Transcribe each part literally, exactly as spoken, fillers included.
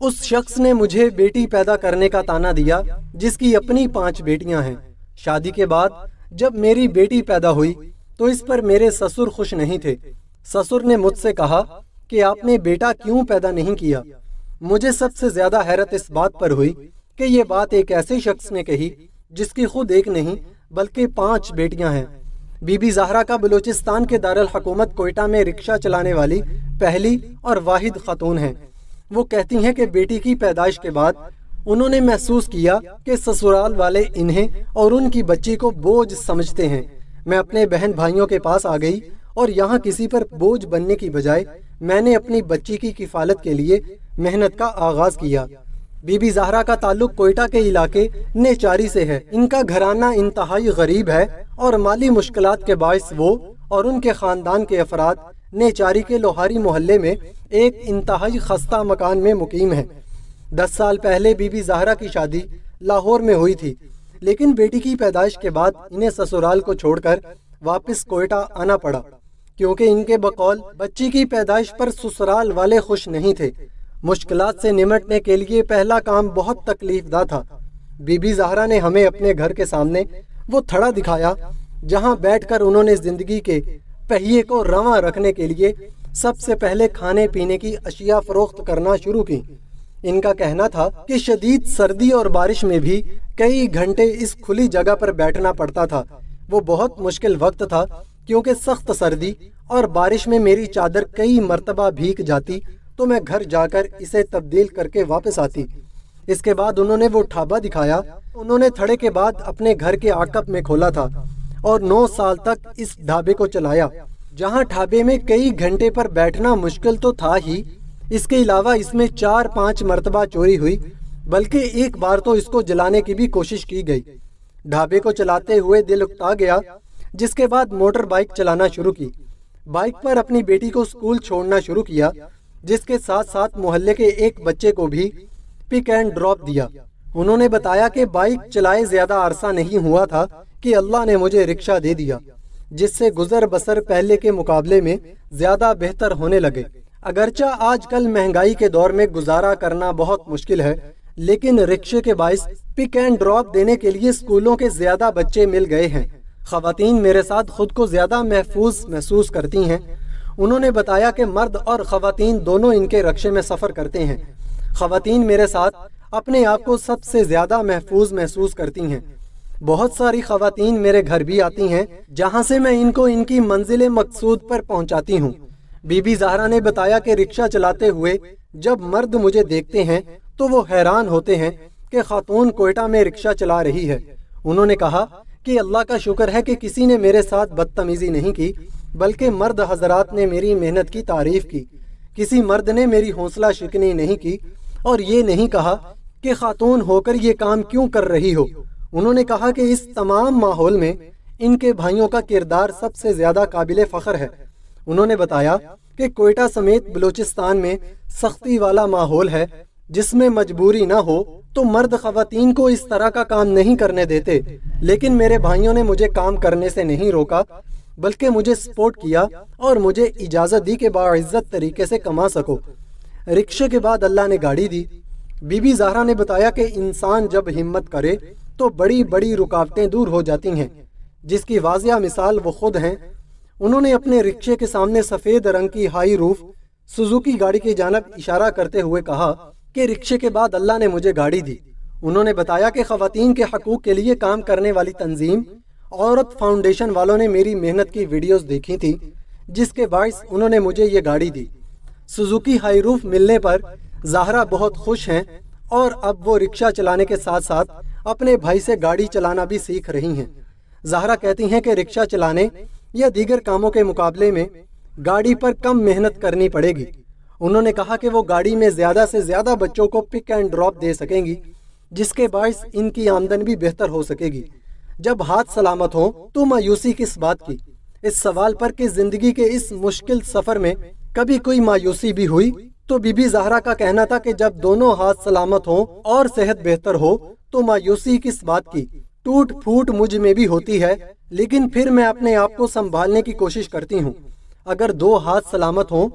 اس شخص نے مجھے بیٹی پیدا کرنے کا تانا دیا جس کی اپنی پانچ بیٹیاں ہیں۔ شادی کے بعد جب میری بیٹی پیدا ہوئی تو اس پر میرے سسر خوش نہیں تھے۔ سسر نے مجھ سے کہا کہ آپ نے بیٹا کیوں پیدا نہیں کیا؟ مجھے سب سے زیادہ حیرت اس بات پر ہوئی کہ یہ بات ایک ایسے شخص نے کہی جس کی خود ایک نہیں بلکہ پانچ بیٹیاں ہیں۔ بی بی زہرا کا بلوچستان کے دارالحکومت کوئٹہ میں رکشہ چلانے والی پہلی اور واحد خاتون ہیں۔ وہ کہتی ہیں کہ بیٹی کی پیدائش کے بعد انہوں نے محسوس کیا کہ سسرال والے انہیں اور ان کی بچی کو بوجھ سمجھتے ہیں۔ میں اپنے بہن بھائیوں کے پاس آ گئی اور یہاں کسی پر بوجھ بننے کی بجائے میں نے اپنی بچی کی کفالت کے لیے محنت کا آغاز کیا۔ بی بی زہرا کا تعلق کوئٹہ کے علاقے نیچاری سے ہے۔ ان کا گھرانہ انتہائی غریب ہے اور مالی مشکلات کے باعث وہ اور ان کے خاندان کے افراد نیچاری کے لوہاری محلے میں ایک انتہائی خستہ مکان میں مقیم ہیں۔ دس سال پہلے بی بی زہرا کی شادی لاہور میں ہوئی تھی، لیکن بیٹی کی پیدائش کے بعد انہیں سسرال کو چھوڑ کر واپس کوئٹہ آنا پڑا، کیونکہ ان کے بقول بچی کی پیدائش پر سسرال والے خوش نہیں تھے۔ مشکلات سے نمٹنے کے لیے پہلا کام بہت تکلیف دہ تھا۔ بی بی زہرا نے ہمیں اپنے گھر کے سامنے وہ تھڑا دکھایا جہاں بیٹھ کر انہوں نے زندگی کے پہیے کو رواں رکھنے کے لیے سب سے پہلے کھانے پینے کی اشیاء فروخت کرنا شروع کی۔ ان کا کہنا تھا کہ شدید سردی اور بارش میں بھی کئی گھنٹے اس کھلی جگہ پر بیٹھنا پڑتا تھا۔ وہ بہت مشکل وقت تھا کیونکہ سخت سردی اور بارش میں میری چادر کئی مرتبہ بھیگ جاتی تو میں گھر جا کر اسے تبدیل کر کے واپس آتی۔ اس کے بعد انہوں نے وہ ڈھابا دکھایا۔ انہوں نے تھڑے کے بعد اپنے گھر کے عقب میں کھولا تھا اور نو سال تک اس ڈھابے کو چلایا۔ جہاں ڈھابے میں کئی گھنٹے پر بیٹھنا مشکل تو تھا ہی، اس کے علاوہ اس میں چار پانچ مرتبہ چوری ہوئی، بلکہ ایک بار تو اس کو جلانے کی بھی کوشش کی گئی۔ ڈھابے کو چلاتے ہوئے دل اکتا گیا، جس کے بعد موٹر بائک چلانا شروع کی۔ بائک پر اپنی بیٹی کو اسکول چھوڑنا شروع کیا، جس کے ساتھ ساتھ محلے کے ایک بچے کو بھی پک اینڈ ڈراپ دیا۔ انہوں نے بتایا کہ بائک چلائے زیادہ عرصہ نہیں ہوا تھا کہ اللہ نے مجھے رکشہ دے دیا، جس سے گزر بسر پہلے کے مقابلے میں زیادہ بہتر ہونے لگے۔ اگرچہ آج کل مہنگائی کے دور میں گزارا کرنا بہت مشکل ہے، لیکن رکشے کے باعث پک اینڈ ڈراپ دینے کے لیے اسکولوں کے زیادہ بچے مل گئے ہیں۔ خواتین میرے ساتھ خود کو زیادہ محفوظ محسوس کرتی ہیں۔ انہوں نے بتایا کہ مرد اور خواتین دونوں ان کے رکشے میں سفر کرتے ہیں۔ خواتین میرے ساتھ اپنے آپ کو سب سے زیادہ محفوظ محسوس کرتی ہیں۔ بہت ساری خواتین میرے گھر بھی آتی ہیں، جہاں سے میں ان کو ان کی منزل مقصود پر پہنچاتی ہوں۔ بی بی زہرا نے بتایا کہ رکشہ چلاتے ہوئے جب مرد مجھے دیکھتے ہیں تو وہ حیران ہوتے ہیں کہ خاتون کوئٹہ میں رکشہ چلا رہی ہے۔ انہوں نے کہا کہ اللہ کا شکر ہے کہ کسی نے میرے ساتھ بدتمیزی نہیں کی، بلکہ مرد حضرات نے میری محنت کی تعریف کی۔ کسی مرد نے میری حوصلہ شکنی نہیں کی اور یہ نہیں کہا کہ خاتون ہو کر یہ کام کیوں کر رہی ہو۔ انہوں نے کہا کہ اس تمام ماحول میں ان کے بھائیوں کا کردار سب سے زیادہ قابل فخر ہے۔ انہوں نے بتایا کہ کوئٹہ سمیت بلوچستان میں سختی والا ماحول ہے، جس میں مجبوری نہ ہو تو مرد خواتین کو اس طرح کا کام نہیں کرنے دیتے، لیکن میرے بھائیوں نے مجھے کام کرنے سے نہیں روکا، بلکہ مجھے سپورٹ کیا اور مجھے اجازت دی کہ باعزت طریقے سے کما سکو۔ رکشے کے بعد اللہ نے گاڑی دی۔ بی بی زہرا نے بتایا کہ انسان جب ہمت کرے تو بڑی بڑی رکاوٹیں دور ہو جاتی ہیں، جس کی واضح مثال وہ خود ہیں۔ انہوں نے اپنے رکشے کے سامنے سفید رنگ کی ہائی روف سوزوکی گاڑی کی جانب اشارہ کرتے ہوئے کہا کہ رکشے کے بعد اللہ نے مجھے گاڑی دی۔ انہوں نے بتایا کہ خواتین کے حقوق کے لیے کام کرنے والی تنظیم عورت فاؤنڈیشن والوں نے میری محنت کی ویڈیوز دیکھی تھی، جس کے باعث انہوں نے مجھے یہ گاڑی دی۔ سوزوکی ہائی روف ملنے پر زہرا بہت خوش ہیں اور اب وہ رکشہ چلانے کے ساتھ ساتھ اپنے بھائی سے گاڑی چلانا بھی سیکھ رہی ہیں۔ زہرا کہتی ہیں کہ رکشہ چلانے یا دیگر کاموں کے مقابلے میں گاڑی پر کم محنت کرنی پڑے گی۔ انہوں نے کہا کہ وہ گاڑی میں زیادہ سے زیادہ بچوں کو پک اینڈ ڈراپ دے سکیں گی، جس کے باعث ان کی آمدن بھی بہتر ہو سکے گی۔ جب ہاتھ سلامت ہوں تو مایوسی کس بات کی؟ اس سوال پر کہ زندگی کے اس مشکل سفر میں کبھی کوئی مایوسی بھی ہوئی تو بی بی زہرا کا کہنا تھا کہ جب دونوں ہاتھ سلامت ہوں اور صحت بہتر ہو تو مایوسی کس بات کی؟ ٹوٹ پھوٹ مجھ میں بھی ہوتی ہے، لیکن پھر میں اپنے آپ کو سنبھالنے کی کوشش کرتی ہوں۔ اگر دو ہاتھ سلامت ہوں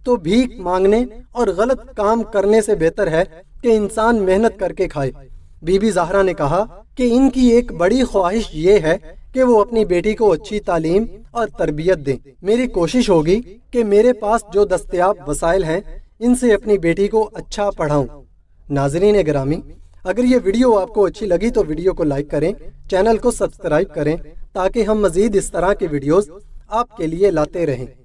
تو بھیک مانگنے اور غلط کام کرنے سے بہتر ہے کہ انسان محنت کر کے کھائے۔ بی بی زہرا نے کہا کہ ان کی ایک بڑی خواہش یہ ہے کہ وہ اپنی بیٹی کو اچھی تعلیم اور تربیت دیں۔ میری کوشش ہوگی کہ میرے پاس جو دستیاب وسائل ہیں ان سے اپنی بیٹی کو اچھا پڑھاؤں۔ ناظرین گرامی، اگر یہ ویڈیو آپ کو اچھی لگی تو ویڈیو کو لائک کریں، چینل کو سبسکرائب کریں تاکہ ہم مزید اس طرح کے ویڈیوز آپ کے لیے لاتے رہیں۔